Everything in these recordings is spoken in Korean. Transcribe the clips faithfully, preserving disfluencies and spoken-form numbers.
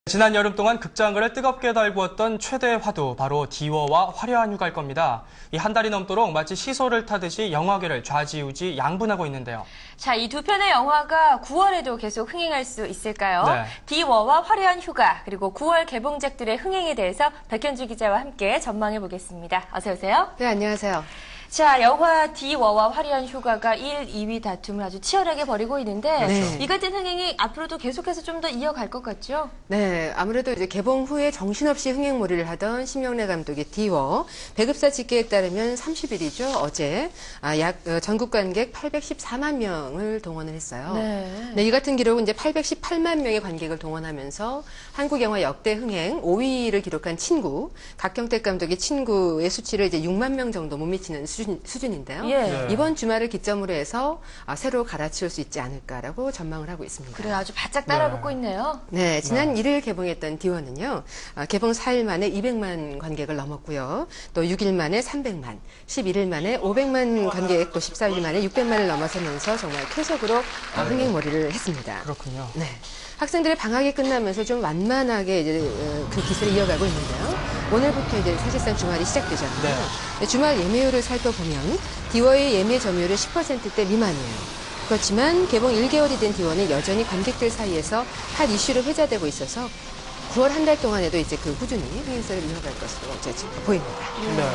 지난 여름 동안 극장을 뜨겁게 달구었던 최대의 화두, 바로 디워와 화려한 휴가일 겁니다. 이 한 달이 넘도록 마치 시소를 타듯이 영화계를 좌지우지 양분하고 있는데요. 자, 이 두 편의 영화가 구월에도 계속 흥행할 수 있을까요? 네. 디워와 화려한 휴가, 그리고 구월 개봉작들의 흥행에 대해서 백현주 기자와 함께 전망해 보겠습니다. 어서 오세요. 네, 안녕하세요. 자, 영화 디워와 화려한 휴가가 일, 이 위 다툼을 아주 치열하게 벌이고 있는데 네. 이 같은 흥행이 앞으로도 계속해서 좀 더 이어갈 것 같죠? 네, 아무래도 이제 개봉 후에 정신없이 흥행몰이를 하던 심영래 감독의 디워. 배급사 집계에 따르면 삼십 일이죠. 어제 아, 약 어, 전국 관객 팔백십사만 명을 동원을 했어요. 네. 네, 이 같은 기록은 이제 팔백십팔만 명의 관객을 동원하면서 한국 영화 역대 흥행 오 위를 기록한 친구, 각경택 감독의 친구의 수치를 이제 육만 명 정도 못 미치는 수준, 수준인데요. 예. 네. 이번 주말을 기점으로 해서 아, 새로 갈아치울 수 있지 않을까라고 전망을 하고 있습니다. 그래, 아주 바짝 따라붙고 네. 있네요. 네, 지난 일 일 개봉했던 디워는요, 아, 개봉 사 일 만에 이백만 관객을 넘었고요, 또 육 일 만에 삼백만, 십일 일 만에 오백만 관객, 또 십사 일 만에 육백만을 넘어서면서 정말 쾌적으로 아, 흥행몰이를 했습니다. 그렇군요. 네. 학생들의 방학이 끝나면서 좀 완만하게 이제 어, 그 기세를 이어가고 있는데요. 오늘부터 이제 사실상 주말이 시작되잖아요. 네. 주말 예매율을 살펴보면 디워의 예매 점유율은 십 퍼센트대 미만이에요. 그렇지만 개봉 일 개월이 된 디워는 여전히 관객들 사이에서 핫 이슈로 회자되고 있어서 구월 한 달 동안에도 이제 그 꾸준히 흥행세를 이어갈 것으로 이제 보입니다. 네.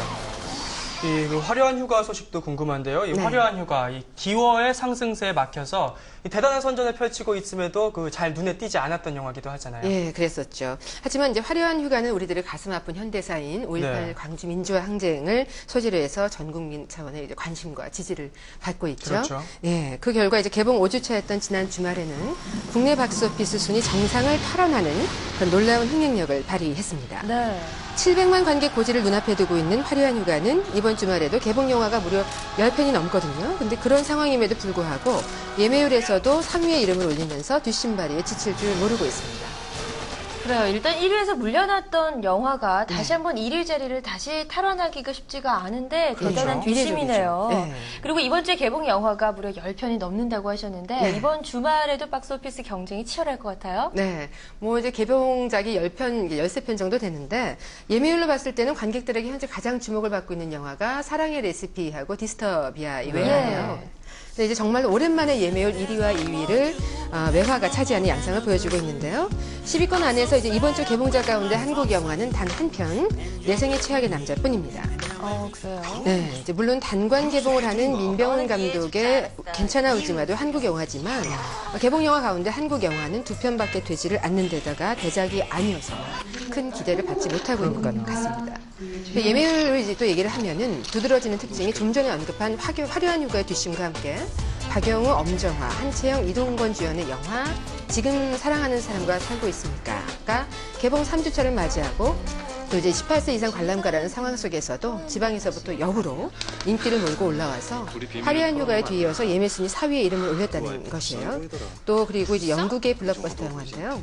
이 그 화려한 휴가 소식도 궁금한데요. 이 네. 화려한 휴가, 이 디워의 상승세에 막혀서 이 대단한 선전을 펼치고 있음에도 그 잘 눈에 띄지 않았던 영화기도 하잖아요. 예, 그랬었죠. 하지만 이제 화려한 휴가는 우리들의 가슴 아픈 현대사인 오일팔 네. 광주 민주화 항쟁을 소재로 해서 전 국민 차원의 이제 관심과 지지를 받고 있죠. 그렇죠. 예, 그 결과 이제 개봉 오 주차였던 지난 주말에는 국내 박스오피스 순위 정상을 탈환하는 그런 놀라운 흥행력을 발휘했습니다. 네. 칠백만 관객 고지를 눈앞에 두고 있는 화려한 휴가는 이번 주말에도 개봉 영화가 무려 십 편이 넘거든요. 근데 그런 상황임에도 불구하고 예매율에서도 삼 위의 이름을 올리면서 뒷심바리에 지칠 줄 모르고 있습니다. 그래요. 일단 일 위에서 물려났던 영화가 다시 네. 한번 일 위 자리를 다시 탈환하기가 쉽지가 않은데 대단한 그렇죠. 뒷심이네요. 네. 그리고 이번 주에 개봉 영화가 무려 십 편이 넘는다고 하셨는데 네. 이번 주말에도 박스오피스 경쟁이 치열할 것 같아요. 네. 뭐 이제 개봉작이 십 편, 십삼 편 정도 되는데 예매율로 봤을 때는 관객들에게 현재 가장 주목을 받고 있는 영화가 사랑의 레시피하고 디스터비아 이외에요. 예. 근데 이제 정말 오랜만에 예매율 일 위와 이 위를 어, 외화가 차지하는 양상을 보여주고 있는데요. 십 위권 안에서 이제 이번 주 개봉작 가운데 한국 영화는 단 한 편, 내 생애 최악의 남자뿐입니다. 어, 그래요. 네, 이제 물론 단관 개봉을 하는 민병훈 감독의 괜찮아 울지마도 한국 영화지만 개봉 영화 가운데 한국 영화는 두 편밖에 되지를 않는 데다가 대작이 아니어서 큰 기대를 받지 못하고 있는 것 같습니다. 예매율을 이제 또 얘기를 하면은 두드러지는 특징이 좀 전에 언급한 화교, 화려한 휴가의 뒷심과 함께 박영우, 엄정화, 한채영, 이동건 주연의 영화 지금 사랑하는 사람과 살고 있습니까가 개봉 삼 주차를 맞이하고 또 이제 십팔 세 이상 관람가라는 상황 속에서도 지방에서부터 역으로 인기를 몰고 올라와서 화려한 휴가에 뒤이어서 예매 순위 사 위에 이름을 올렸다는 것이에요. 또 그리고 이제 영국의 블록버스터 영화인데요.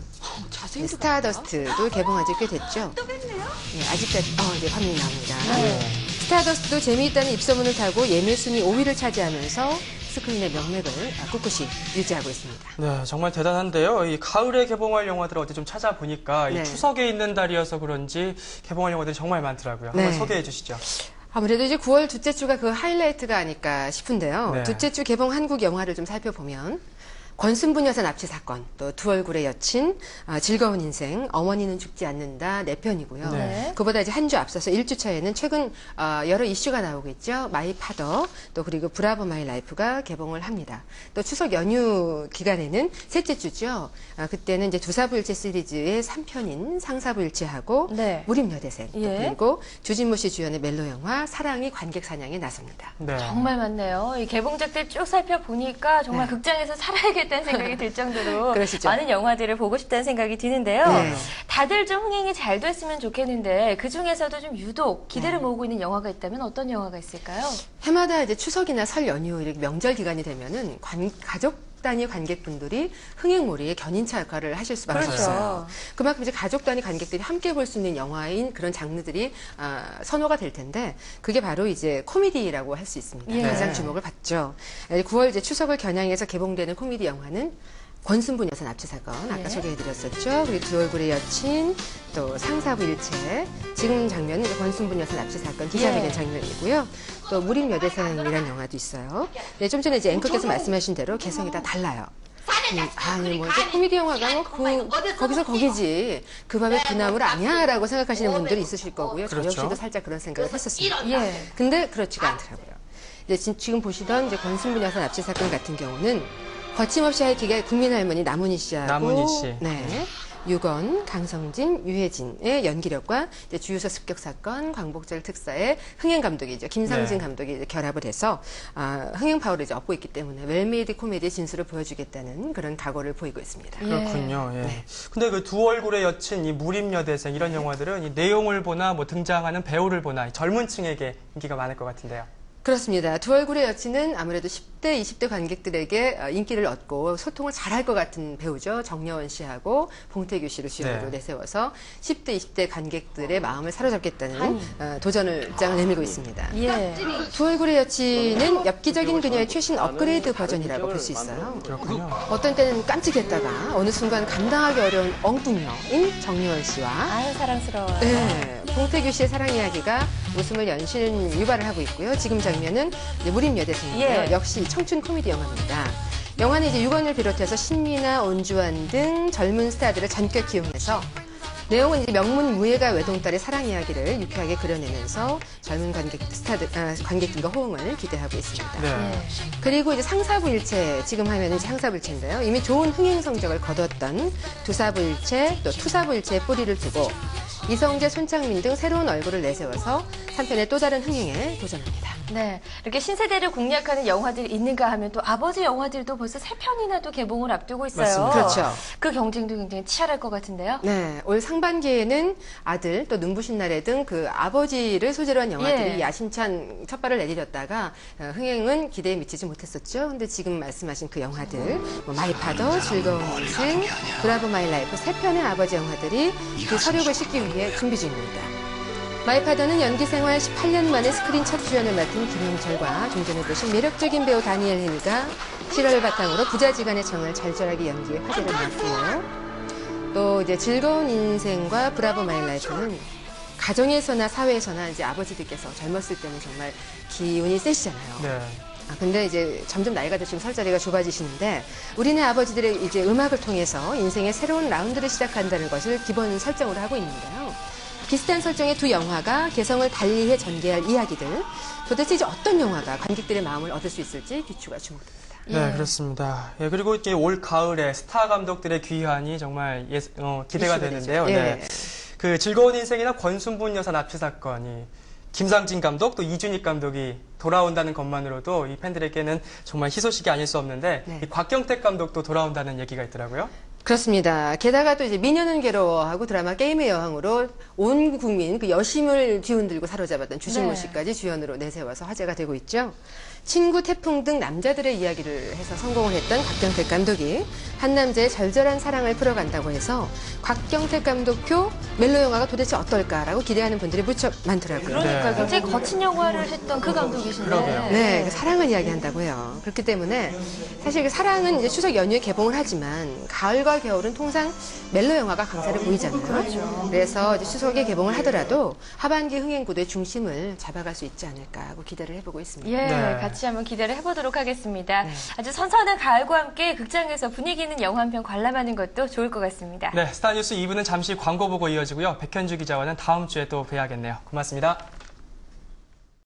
스타더스트도 개봉한 지 꽤 됐죠. 예, 아직까지 어, 이제 화면이 나옵니다. 스타더스트도 재미있다는 입소문을 타고 예매 순위 오 위를 차지하면서 스크린의 명맥을 꿋꿋이 유지하고 있습니다. 네, 정말 대단한데요. 이 가을에 개봉할 영화들을 어디 좀 찾아보니까 네. 이 추석에 있는 달이어서 그런지 개봉할 영화들이 정말 많더라고요. 한번 네. 소개해 주시죠. 아무래도 이제 구월 둘째 주가 그 하이라이트가 아닐까 싶은데요. 네. 둘째 주 개봉 한국 영화를 좀 살펴보면 권순분 여사 납치 사건, 또 두 얼굴의 여친, 아, 즐거운 인생, 어머니는 죽지 않는다 네 편이고요. 네. 그보다 이제 한 주 앞서서 일 주차에는 최근 어, 여러 이슈가 나오고 있죠. 마이 파더, 또 그리고 브라보 마이 라이프가 개봉을 합니다. 또 추석 연휴 기간에는 셋째 주죠. 아, 그때는 이제 두사부일체 시리즈의 삼 편인 상사부일체하고 네. 무림여대생, 또 예. 그리고 주진모 씨 주연의 멜로 영화 사랑이 관객 사냥에 나섭니다. 네. 정말 많네요. 이 개봉작들 쭉 살펴보니까 정말 네. 극장에서 살아야겠다는 생각이 들 정도로 그러시죠. 많은 영화들을 보고 싶다는 생각이 드는데요. 네. 다들 좀 흥행이 잘 됐으면 좋겠는데 그중에서도 좀 유독 기대를 네. 모으고 있는 영화가 있다면 어떤 영화가 있을까요? 해마다 이제 추석이나 설 연휴 이렇게 명절 기간이 되면은 관, 가족 단위 관객분들이 흥행몰이의 견인차 역할을 하실 수밖에 그렇죠. 없어요. 그만큼 이제 가족 단위 관객들이 함께 볼 수 있는 영화인 그런 장르들이 아, 선호가 될 텐데 그게 바로 이제 코미디라고 할 수 있습니다. 예. 가장 주목을 받죠. 구월 이제 추석을 겨냥해서 개봉되는 코미디 영화는 권순부 여사 납치 사건 아까 네. 소개해드렸었죠. 그리고 두 얼굴의 여친, 또 상사부 일체. 지금 장면은 이제 권순부 여사 납치 사건 기자회견 예. 장면이고요. 또 무림 여대생이라는 영화도 있어요. 네, 좀 전에 이제 앵커께서 말씀하신 대로 개성이 다 달라요. 음, 아니 뭐 이제 코미디 영화가 뭐 그, 거기서 거기지 그 밤에 그 나물 아니야라고 생각하시는 분들이 있으실 거고요. 저 그렇죠. 역시도 살짝 그런 생각을 했었습니다. 예. 근데 그렇지가 않더라고요. 이제 지- 지금 보시던 이제 권순부 여사 납치 사건 같은 경우는 거침없이 하이킥의 국민 할머니 남은희 씨하고 남은희 씨. 네. 유건, 강성진, 유해진의 연기력과 이제 주유소 습격 사건, 광복절 특사의 흥행 감독이죠. 김상진 네. 감독이 이제 결합을 해서 아, 흥행 파워를 이제 얻고 있기 때문에 웰메이드 코미디의 진수를 보여주겠다는 그런 각오를 보이고 있습니다. 예. 그렇군요. 예. 네. 근데 그 두 얼굴의 여친, 이 무림여대생 이런 영화들은 이 내용을 보나 뭐 등장하는 배우를 보나 젊은 층에게 인기가 많을 것 같은데요. 그렇습니다. 두 얼굴의 여친은 아무래도 십 대, 이십 대 관객들에게 어, 인기를 얻고 소통을 잘할 것 같은 배우죠. 정여원 씨하고 봉태규 씨를 주연으로 네. 내세워서 십 대, 이십 대 관객들의 마음을 사로잡겠다는 어, 도전을 장을 내밀고 있습니다. 예. 두 얼굴의 여친은 엽기적인 그녀의 최신 업그레이드 버전이라고 볼 수 있어요. 그렇군요. 어떤 때는 깜찍했다가 어느 순간 감당하기 어려운 엉뚱녀인 정여원 씨와 아유, 사랑스러워요. 네, 봉태규 씨의 사랑 이야기가 웃음을 연신 유발을 하고 있고요. 지금 장면은 이제 무림 여대생인데요. 예. 역시 청춘 코미디 영화입니다. 영화는 이제 유건을 비롯해서 신미나 온주환 등 젊은 스타들을 전격 기용해서 내용은 이제 명문 무예가 외동딸의 사랑 이야기를 유쾌하게 그려내면서 젊은 관객 스타들 아, 관객들과 호응을 기대하고 있습니다. 네. 예. 그리고 이제 상사부일체, 지금 화면은 이제 상사부일체인데요. 이미 좋은 흥행 성적을 거뒀던 두사부일체, 또 투사부일체의 뿌리를 두고 이성재, 손창민 등 새로운 얼굴을 내세워서 삼 편의 또 다른 흥행에 도전합니다. 네. 이렇게 신세대를 공략하는 영화들이 있는가 하면 또 아버지 영화들도 벌써 세 편이나 또 개봉을 앞두고 있어요. 맞습니다. 그렇죠. 그 경쟁도 굉장히 치열할 것 같은데요. 네, 올 상반기에는 아들, 또 눈부신 나래 등 그 아버지를 소재로 한 영화들이 예. 야심찬 첫 발을 내디뎠다가 어, 흥행은 기대에 미치지 못했었죠. 근데 지금 말씀하신 그 영화들, 뭐 마이 파더, 즐거운 인생, 브라보 마이 라이프 세 편의 아버지 영화들이 그 서력을 싣기 위해 준비 중입니다. 마이파더는 연기 생활 십팔 년 만에 스크린 첫 주연을 맡은 김영철과 종전을 보신 매력적인 배우 다니엘 헨이가 실화를 바탕으로 부자지간의 정을 절절하게 연기해 화제를 모았고요. 또 이제 즐거운 인생과 브라보 마이 라이프는 가정에서나 사회에서나 이제 아버지들께서 젊었을 때는 정말 기운이 세시잖아요. 네. 아, 근데 이제 점점 나이가 드시면 설자리가 좁아지시는데 우리네 아버지들의 이제 음악을 통해서 인생의 새로운 라운드를 시작한다는 것을 기본 설정으로 하고 있는데요. 비슷한 설정의 두 영화가 개성을 달리해 전개할 이야기들. 도대체 이제 어떤 영화가 관객들의 마음을 얻을 수 있을지 귀추가 주목됩니다. 네, 예. 그렇습니다. 예, 그리고 이제 올 가을에 스타 감독들의 귀환이 정말 예, 어, 기대가 이슈가 되는데요. 되죠. 예. 네. 그 즐거운 인생이나 권순분 여사 납치 사건이 김상진 감독 또 이준익 감독이 돌아온다는 것만으로도 이 팬들에게는 정말 희소식이 아닐 수 없는데 네. 이 곽경택 감독도 돌아온다는 얘기가 있더라고요. 그렇습니다. 게다가 또 이제 미녀는 괴로워하고 드라마 게임의 여왕으로 온 국민 그 여심을 뒤흔들고 사로잡았던 주신모 네. 씨까지 주연으로 내세워서 화제가 되고 있죠. 친구, 태풍 등 남자들의 이야기를 해서 성공을 했던 곽경택 감독이 한 남자의 절절한 사랑을 풀어간다고 해서 곽경택 감독표 멜로 영화가 도대체 어떨까라고 기대하는 분들이 무척 많더라고요. 그러니까 네. 굉장히 거친 영화를 했던 그 감독이신데. 그러게요. 네, 그 사랑을 이야기한다고요. 그렇기 때문에 사실 그 사랑은 이제 추석 연휴에 개봉을 하지만 가을과 겨울은 통상 멜로 영화가 강세를 보이잖아요. 그렇죠. 그래서 이제 추석에 개봉을 하더라도 하반기 흥행 구도의 중심을 잡아갈 수 있지 않을까 하고 기대를 해보고 있습니다. 예, 네. 같이 한번 기대를 해보도록 하겠습니다. 네. 아주 선선한 가을과 함께 극장에서 분위기 있는 영화 한 편 관람하는 것도 좋을 것 같습니다. 네, 스타뉴스 이 부는 잠시 광고 보고 이어지고요. 백현주 기자와는 다음 주에 또 뵈야겠네요. 고맙습니다.